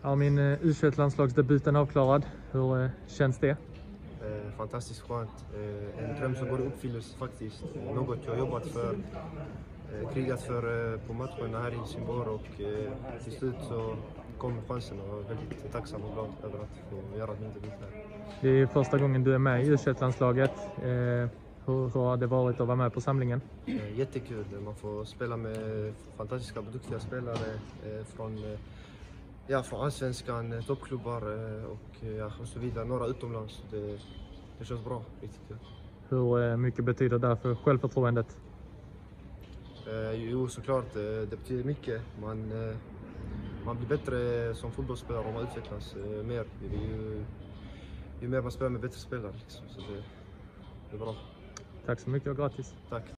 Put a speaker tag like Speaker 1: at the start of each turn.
Speaker 1: Ja, min U21-landslagsdebuten avklarad. Hur känns det?
Speaker 2: Fantastiskt skönt. En dröm som går i uppfyllelse faktiskt. Något jag jobbat för, krigat för på matcherna här i Helsingborg, och till slut så kom chansen och jag är väldigt tacksam och glad över att få göra min debut här.
Speaker 1: Det är första gången du är med i U21-landslaget. Hur har det varit att vara med på samlingen?
Speaker 2: Jättekul. Man får spela med fantastiska och duktiga spelare från allsvenskan, toppklubbar och så vidare. Några utomlands. Det känns bra, riktigt kul.
Speaker 1: Hur mycket betyder det för självförtroendet?
Speaker 2: Jo, såklart. Det betyder mycket. Man blir bättre som fotbollsspelare om man utvecklas mer. Ju mer man spelar med bättre spelare. Liksom. Så det är bra.
Speaker 1: Tack så mycket och gratis.
Speaker 2: Tack.